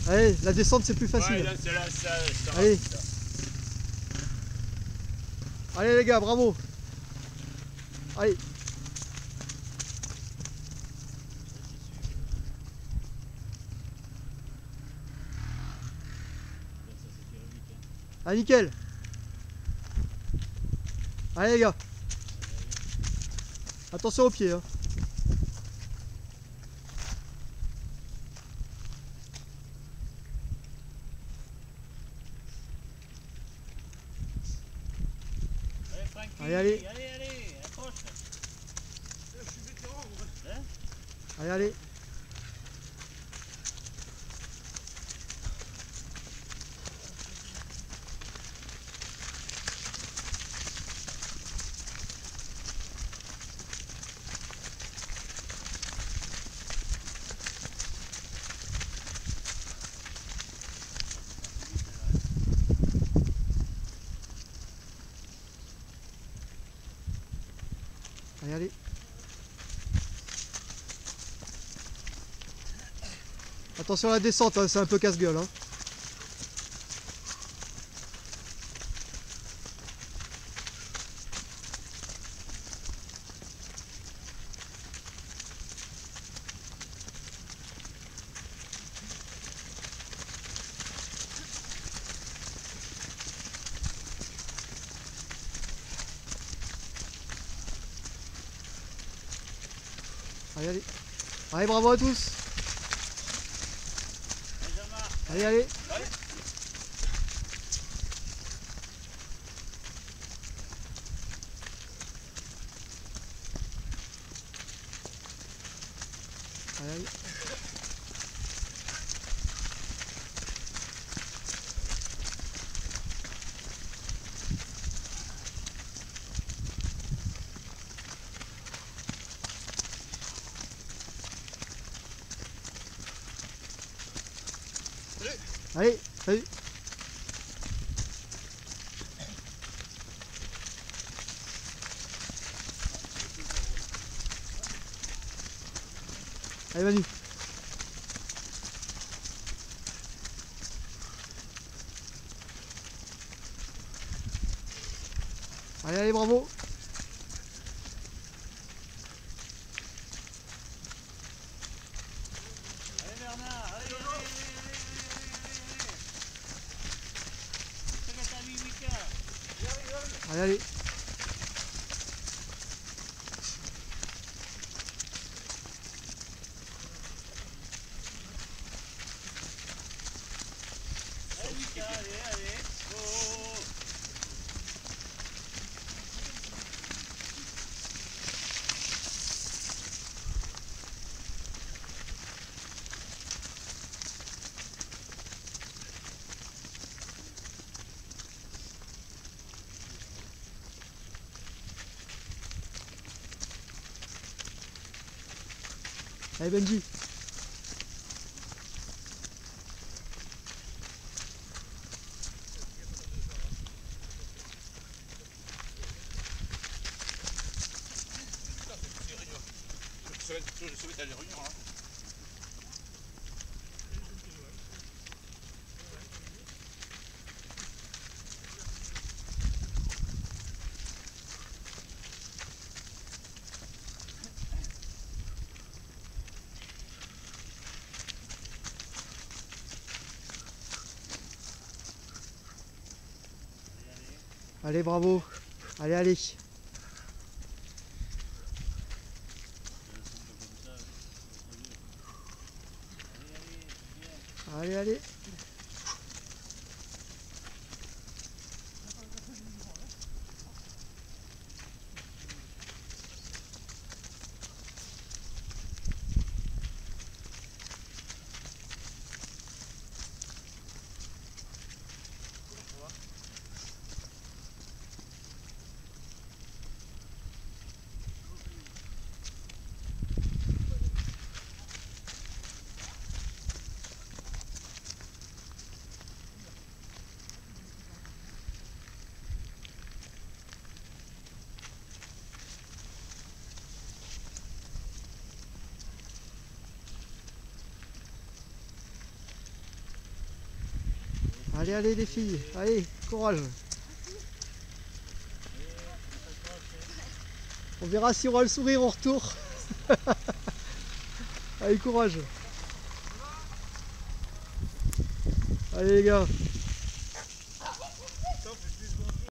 Allez, la descente c'est plus facile. Ouais, là, c'est là, ça Allez. ça. Allez les gars, bravo. Allez. Ah nickel. Allez les gars. Attention aux pieds. Hein. Allez Francky, Allez, allez. allez, approche. Je suis vétéran. Hein? Allez, allez. Allez, allez. Attention à la descente, hein, c'est un peu casse-gueule. Hein. Allez, allez. Allez, bravo à tous. Allez, allez. Allez, allez. Allez, salut. Allez Manu. Allez, allez, bravo. Allez Bernard, allez, Allez, allez. Allez Benji. Ça va être à les réunions. Hein. Allez, bravo. Allez, allez. Allez, allez. Allez, allez les filles, allez, courage. On verra si on aura le sourire au retour. Allez, courage. Allez les gars.